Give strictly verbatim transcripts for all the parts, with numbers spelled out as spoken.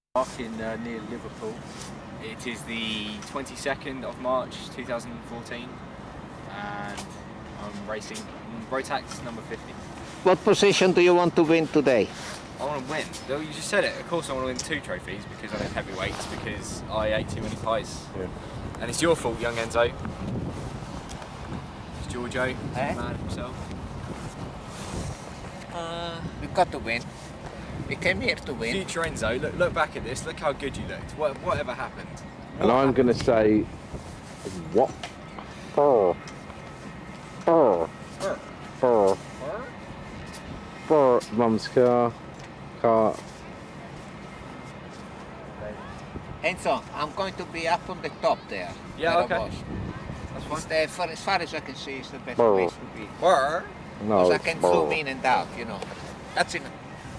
Park in uh, near Liverpool. It is the twenty-second of March two thousand fourteen and I'm racing Rotax number fifty. What position do you want to win today? I want to win. Well, you just said it. Of course I want to win two trophies because I did heavyweights because I ate too many pies. Yeah. And it's your fault, young Enzo. It's Giorgio, eh? man himself. Uh, we got to win. We came here to win. Future Enzo, look, look back at this. Look how good you looked. What, whatever happened? What and I'm going to say, what? Fur. Fur. Fur. Fur. Fur. Mum's car. Car. Enzo, I'm going to be up on the top there. Yeah, where okay. I was. That's fine. It's the, for, as far as I can see, it's the best Fur. place to be. Fur. No, Because I it's can fur. zoom in and out, you know. That's enough.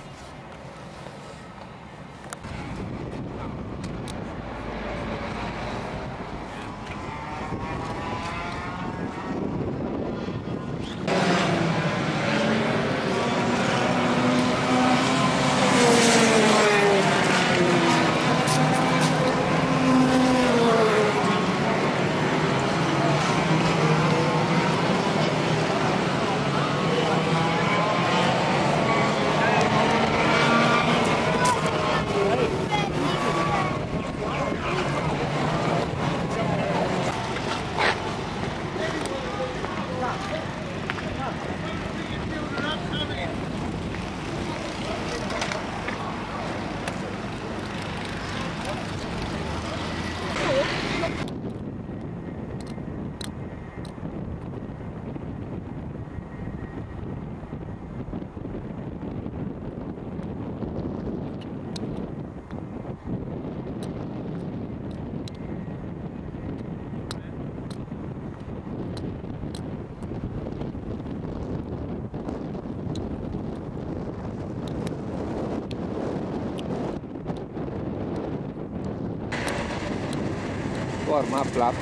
Warm up lap.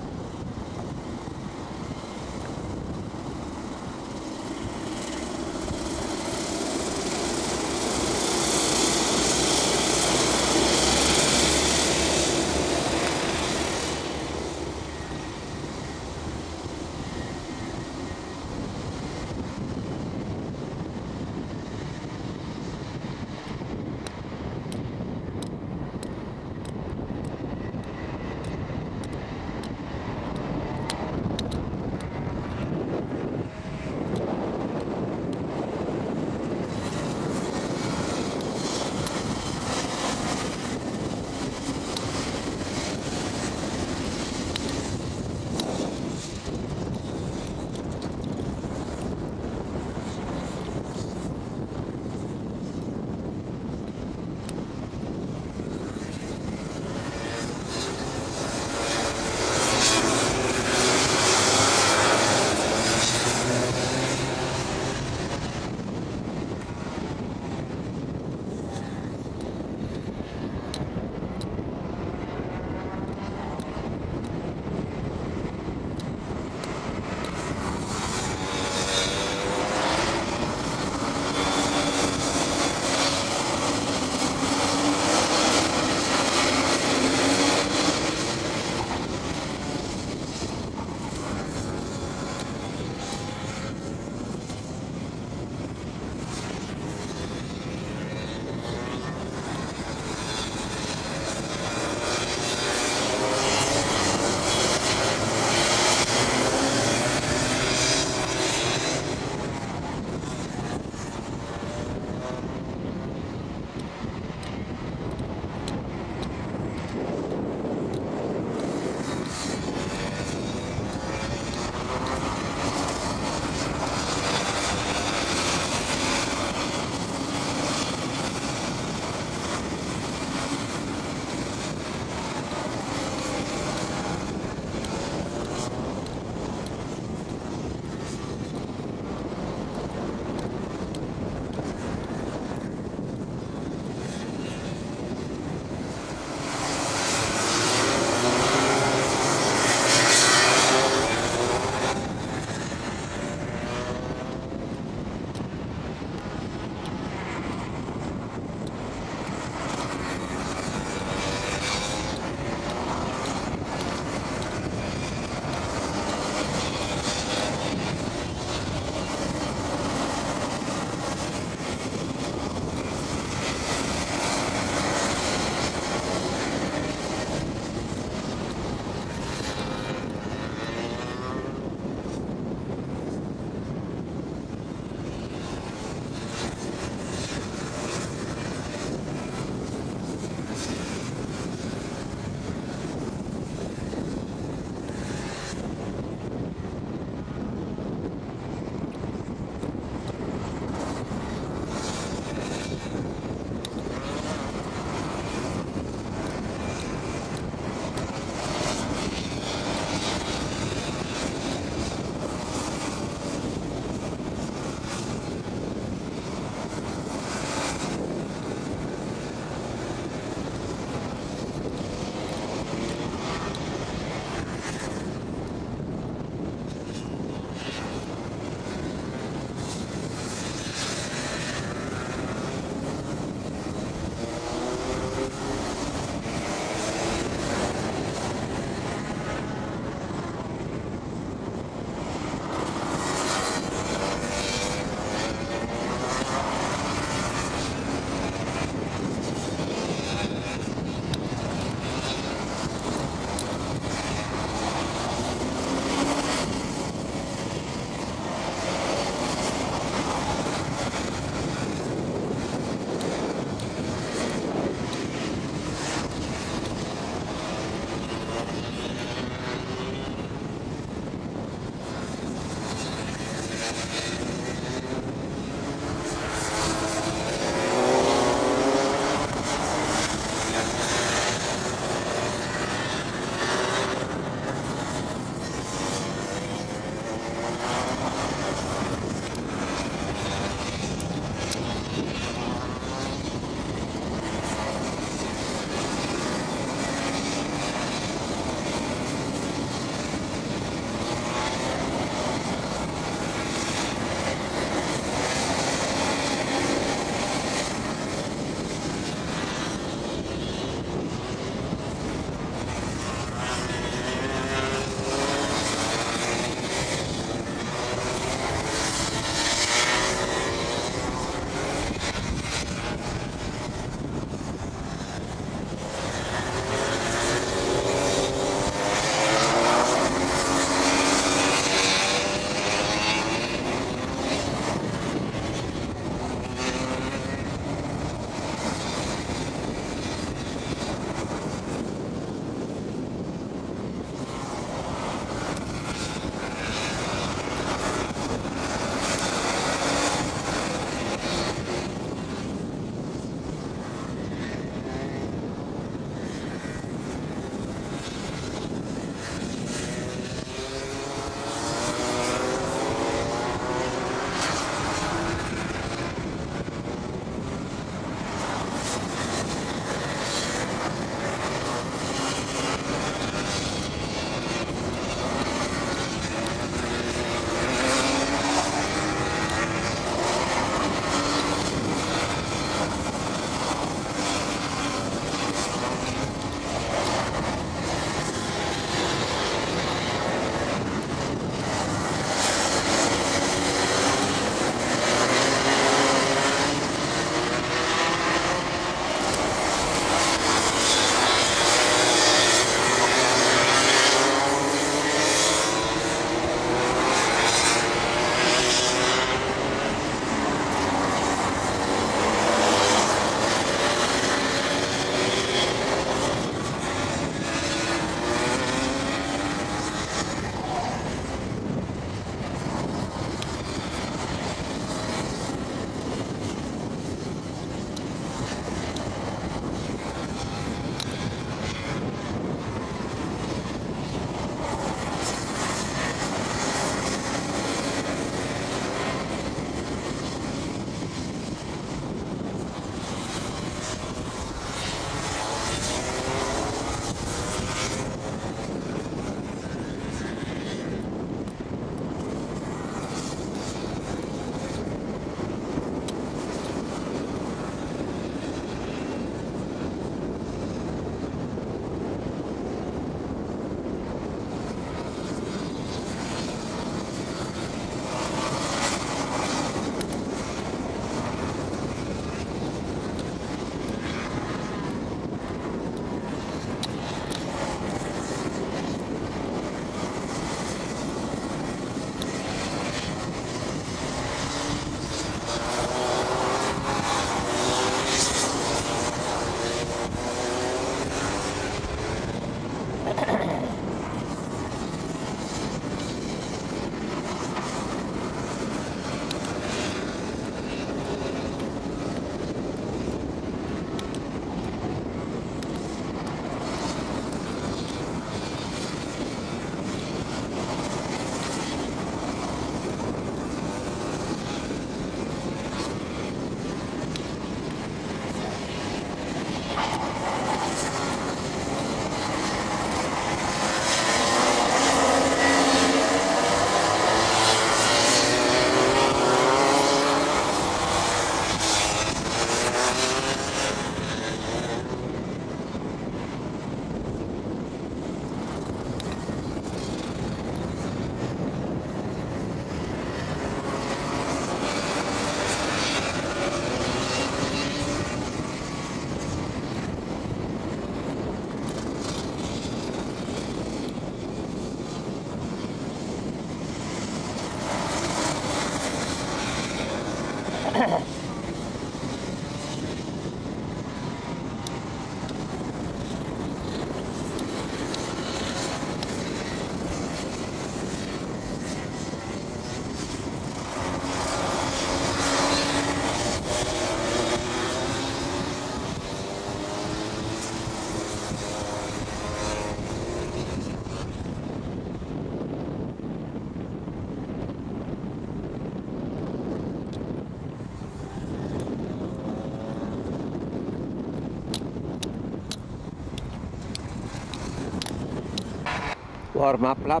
Warm up lap.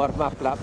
warm up lap.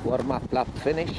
Warm-up lap finish.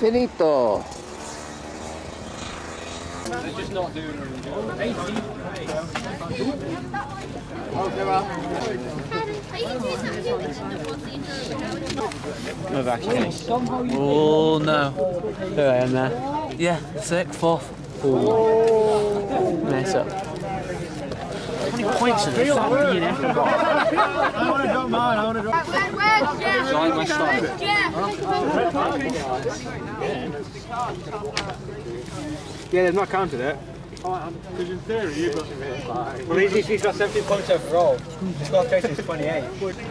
Finito. They're just not doing it. Oh no. There I am there. Yeah, sixth, fourth. Mess up. How many points have they got? I want to drop mine, I want to drop mine. Join my style. Yeah, they've not counted it. Because in theory, you've got five. Well, he's, he's got seventeen points overall. His score total is twenty-eight.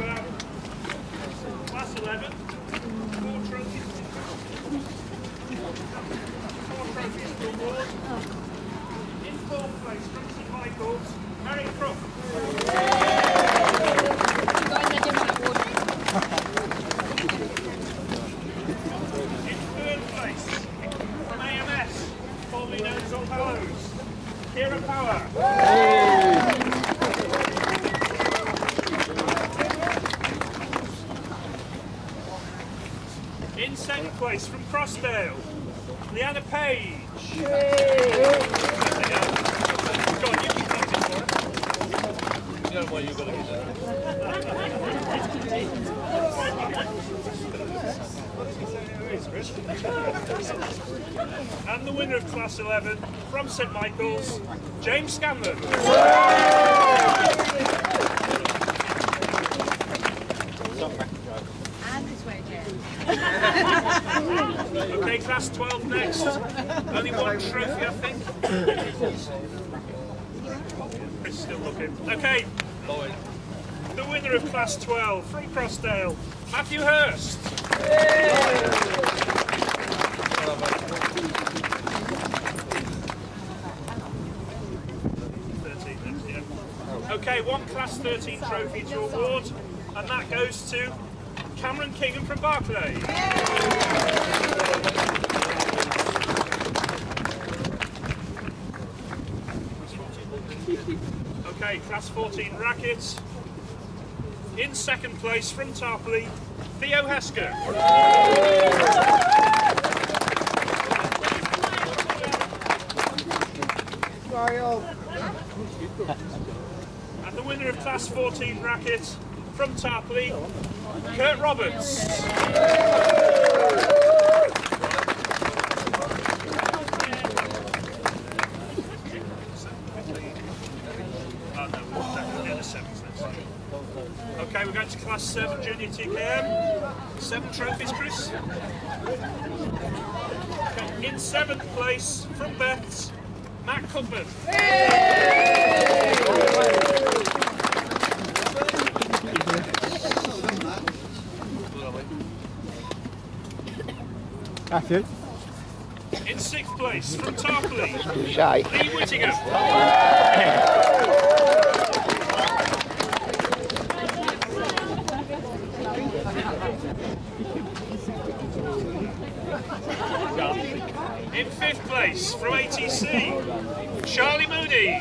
Class eleven, four trophies. Four trophies to award. In fourth place from Saint Michael's, Harry Crook. In third place from A M S, formerly known as Old Hallows, Kira Power. In second place from Crossdale, Leanna Page. Go on, you can count it for her. You know why you've got to get there. And the winner of Class eleven from Saint Michael's, James Scanlon. Okay, Class twelve next. Only one trophy, I think. Chris is still looking. Okay. The winner of Class twelve from Crossdale, Matthew Hurst. thirteen next, yeah. Okay, one Class thirteen trophy to award, and that goes to Cameron Kingham from Barclay. Okay, Class fourteen rackets. In second place from Tarpley, Theo Hesker. And the winner of Class fourteen rackets from Tarpley, Kurt Roberts. Oh, no, we're the sevens, let's see. Okay, we're going to Class seven Junior T K M. Seven trophies, Chris. Okay, in seventh place from Beth's, Matt Cookman. That's it. In sixth place from Tarpley, Shy. Lee Whittingham. In fifth place from A T C, Charlie Mooney.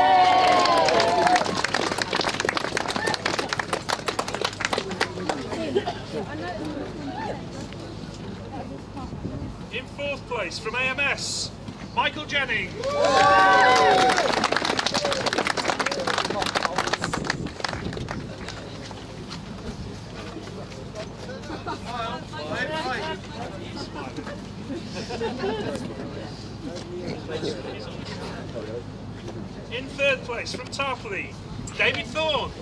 In fourth place from A M S, Michael Jennings. In third place from Tarpley, David Thorne.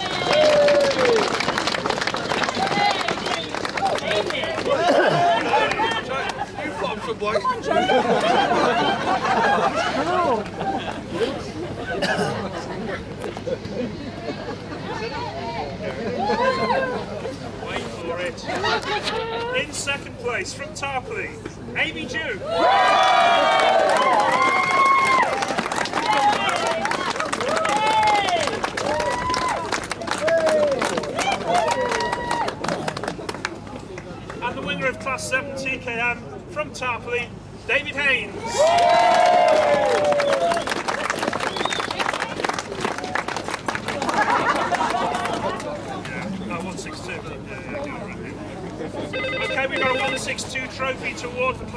Wait for it. In second place from Tarpley, Amy Jew. And the winner of Class seven T K M from Tarpley, David Haynes. one six two. Okay, we've got a one six two trophy to award for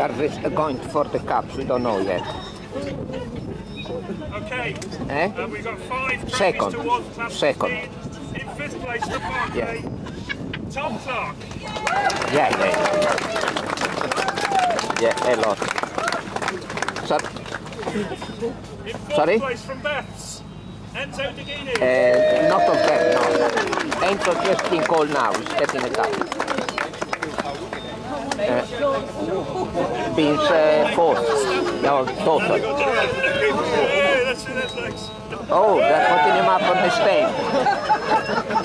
are ris- going for the cups. We don't know yet. Okay. Eh? Uh, we've got five trophies Second. towards class Second. fifteen. In fifth place, the Barclay. Tom Clark. Yeah, yeah. Yeah, a lot. So, In fourth Sorry? place from Beth's, Enzo Deghini. uh, not of that, no. Enzo just been called now. He's getting it up. Uh, being uh, fourth. No, total. Hey, that's it, that's next. Oh, they're putting him up on the stage.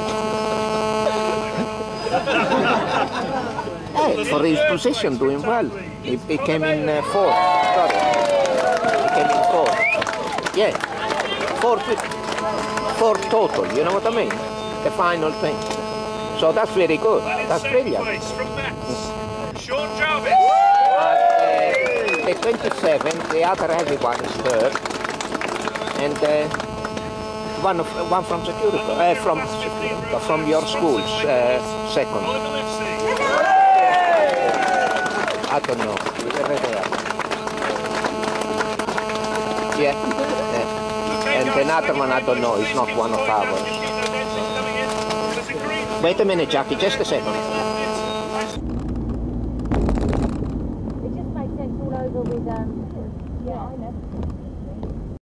Hey, for his position, doing well. He, he came in uh, fourth. Sorry. He came in fourth. Yeah, fourth, fourth total. You know what I mean? The final thing. So that's very good. And in That's second brilliant. place from Beth's, Sean Jarvis. But, uh, the twenty-seven, the other heavy one is third, and uh, one of one from security, uh, from from your schools, uh, second. Oliver Livesey. I don't know. Yeah. yeah. And another one I don't know. It's not one of ours. Wait a minute, Jackie. Just a second.